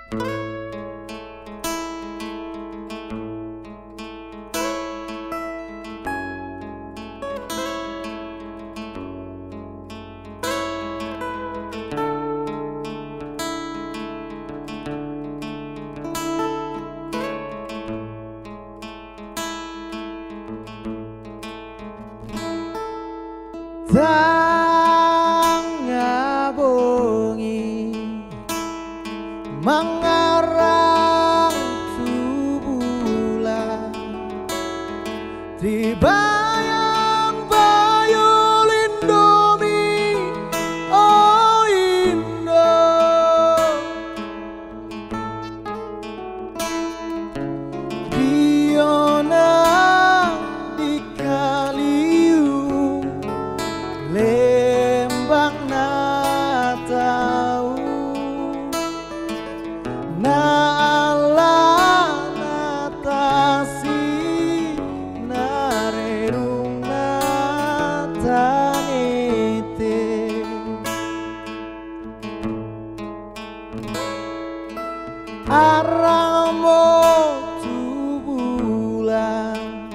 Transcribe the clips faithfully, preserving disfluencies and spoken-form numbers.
Tangga bongi mengarang tubulan dibayang bayulin domi oh Indo Diona di Kalium Lembang na tau na ala na tasi na rerung na tanete aramo tubulan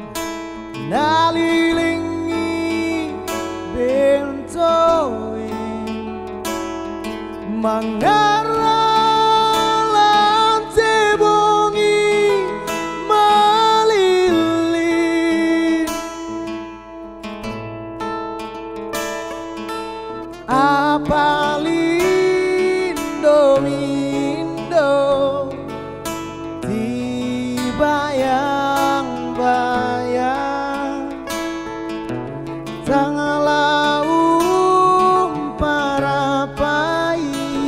nalilingi bentoe mangaran tebongi malilin apalindo Indo dibayang-bayang tanglaum para pai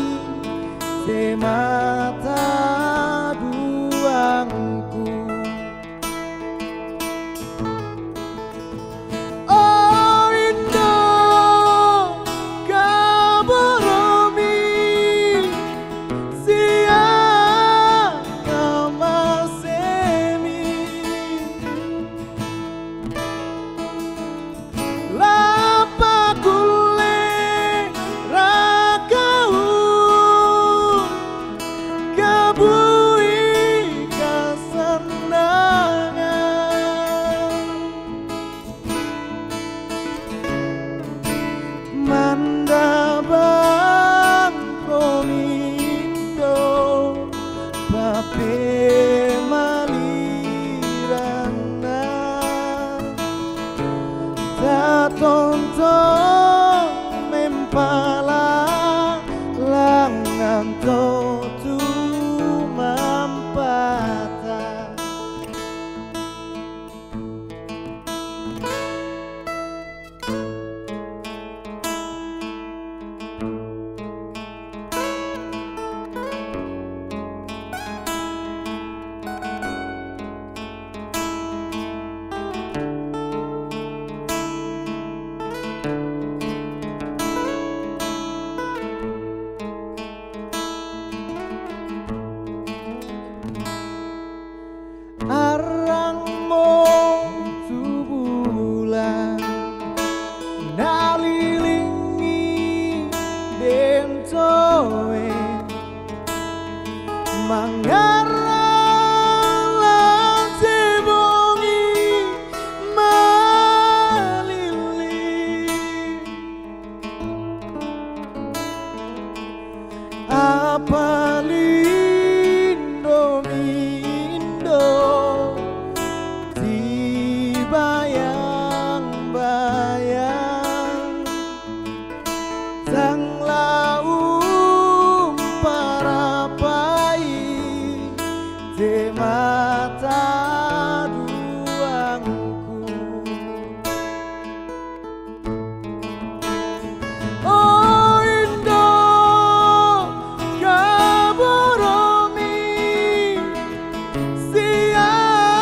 semata duangku oh Indo kaboromi sia kamasemi lapa kule rakau kabui kesenangan mandabang komindo pape malirana tatonton mempala langan totu mampata arang mo tubulan nalilingi bentoe mangaran tebongi malilin apalindo Indo dibayang-bayang tanglaum para pai di mata duangku oh Indo kaboromi sia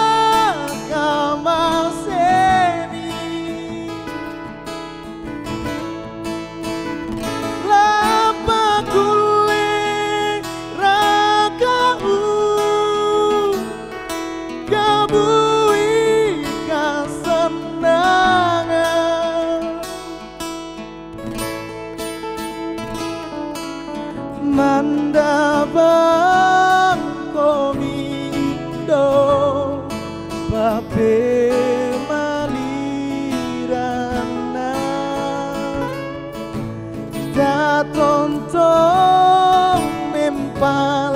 kamasemi lapa kule rakau kabui kesenangan mandaba tonton mempan